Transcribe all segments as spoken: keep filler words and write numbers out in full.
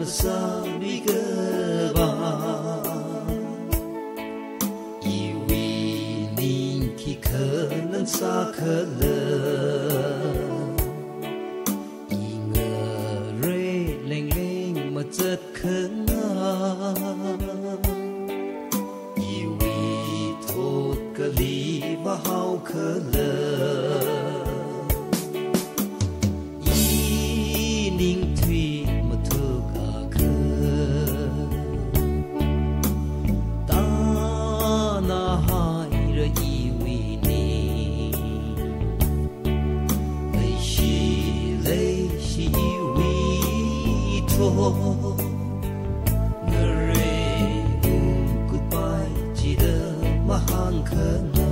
sa bi cơ ba iwi ning ki khờ nan sa khờ lơ i ngờ rê leng leng mà chợt khờ nga iwi thot ka li ba hao khờ lơ ninh thủy mà thơ cả khờ ta na hai ra iwi ni lấy shi lấy shi iwi thô ngờ rê um goodbye chỉ đỡ mà hàng khờ na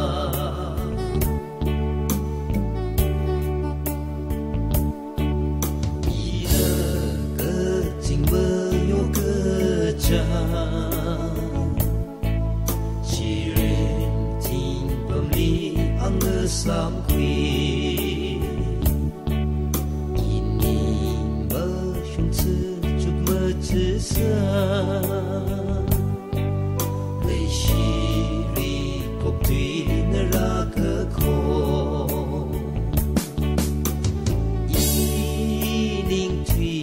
sam quy ini mơ shung chư chúc mơ chư sa lấy shi ri cốc tùy nơ ra cơ khô ini ninh thủy